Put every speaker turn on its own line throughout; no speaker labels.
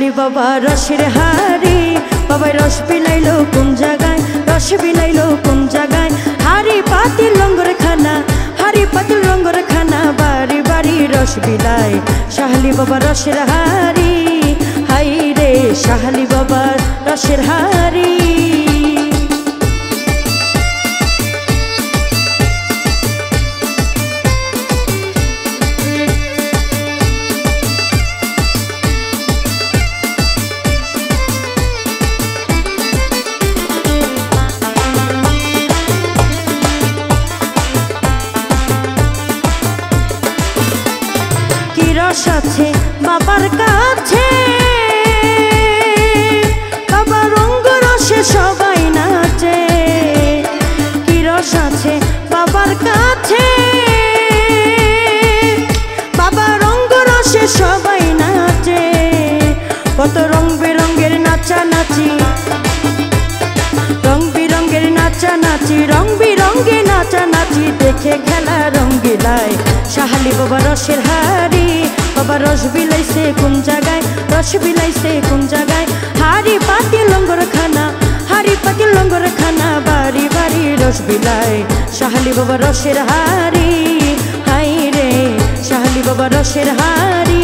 শাহালি বাবা রসের হাড়ি বাবাই রস বিলাইলো কোন জায়গায় রস বিলাইলো কোন জায়গায় হাড়ি পাতিল লঙ্গর খানা হাড়ি পাতিল লঙ্গর খানা বাড়ি বাড়ি রস বিলাই শাহালি বাবা রসের হাড়ি হাই রে শাহালি বাবা রসের হাড়ি রস আছে বাবার কাছে বাবা রঙ্গ রসে সবাই নাচে কি রস আছে বাবার কাছে বাবা রঙ্গ রসে সবাই নাচে কত রং বেরঙ্গের নাচানাচি রং বিরঙ্গের নাচানাচি রং বিরঙ্গে নাচানাচি দেখে খেলা রঙ্গিলায় শাহালি বাবা রসের হাড়ি বাবা রস বিলাইছে কোন জায়গায় রস বিলাইছে কোন জায়গায় হাড়ি পাতিল লঙ্গর খানা হাড়ি পাতিল লঙ্গর খানা বাড়ি বাড়ি রস বিলাই শাহালি বাবা রসের হাড়ি হাই রে শাহালি বাবা রসের হাড়ি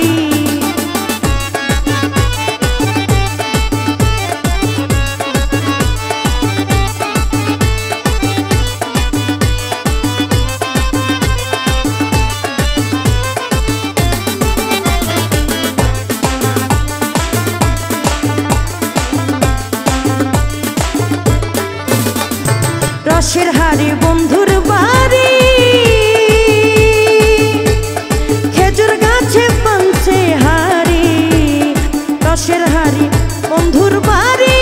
রসের হাড়ি বন্ধুর বাড়ি খেজুর গাছে পানছে হাড়ি রসের হাড়ি বন্ধুর বাড়ি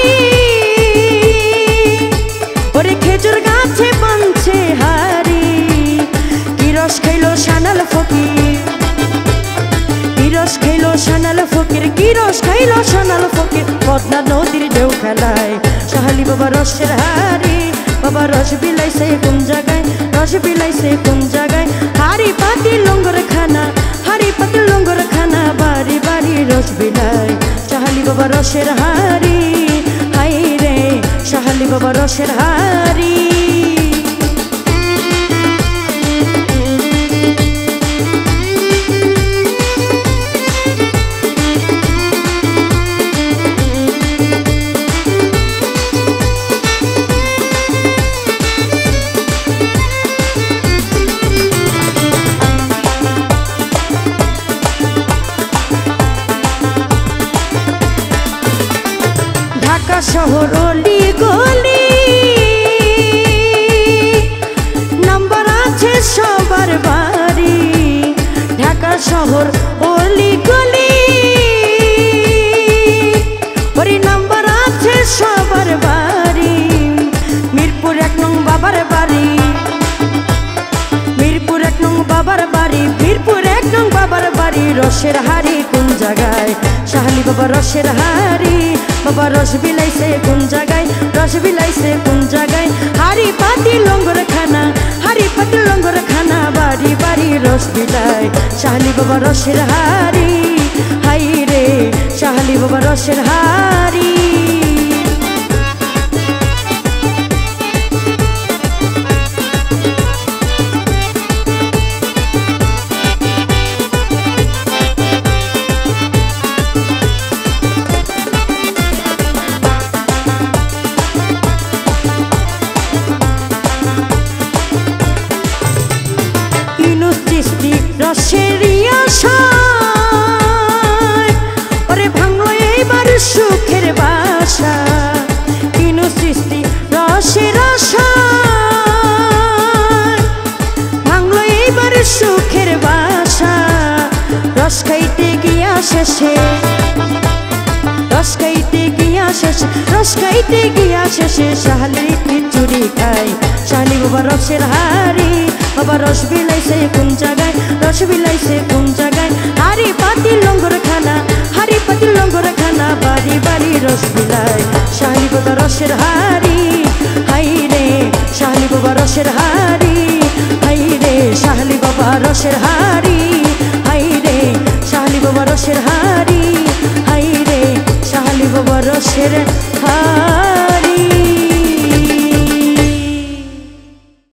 ওরে খেজুর গাছে পানছে হাড়ি কি রস খাইলো সানাল ফকির কি রস খাইলো সানাল ফকির কি রস খাইলো সানাল ফকির পদ্মা নদীর ঢেউ খেলায় শাহালি বাবা রসের হাড়ি বাবা রস বিলাইছে কোন জায়গায় রস বিলাইছে কোন জায়গায় হাড়ি পাতিল লঙ্গর খানা হাড়ি পাতিল লঙ্গর খানা বাড়ি বাড়ি রস বিলাই শাহালি বাবা রসের হাড়ি হাই রে শাহালি বাবা রসের হাড়ি শহর অলি গলি নাম্বার আছে সবার বাড়ি ঢাকা শহর অলি গলি ওরে নাম্বার আছে সবার বাড়ি মিরপুর 1 নং বাবার বাড়ি মিরপুর 1 নং বাবার বাড়ি মিরপুর 1 নং বাবার বাড়ি রসের হাড়ি কোন জায়গায় শাহালি বাবা রসের হাড়ি বাবা রস বিলাইছে কোন জায়গায় রস বিলাইছে কোন জায়গায় হাড়ি পাতিল লঙ্গর খানা হাড়ি পাতিল লঙ্গর খানা বাড়ি বাড়ি রস বিলাই শাহালি বাবা রসের হাড়ি হাই রে শাহালি বাবা রসের হাড়ি রসের আশায় ওরে ভাঙলো এইবার সুখের বাসা কিনু সৃষ্টি রসের আশায় ভাঙলো এইবার সুখের বাসা রস খাইতে গিয়া শেষে রস খাইতে গিয়া শেষে রস খাইতে গিয়া শেষে শাহালি খিচুড়ি খাই শাহালি বাবা রসের হাড়ি বাবা রস বিলাইছে কোন জায়গায় রস বিলাইছে কোন জায়গায় হাড়ি পাতিল লঙ্গর খানা হাড়ি পাতিল লঙ্গর খানা বাড়ি বাড়ি রস বিলাই শাহালি বাবা রসের হাড়ি হাই রে শাহালি বাবা রসের হাড়ি হাই রে শাহালি বাবা রসের হাড়ি হাই রে শাহালি বাবা রসের হাড়ি হাই রে রসের হাত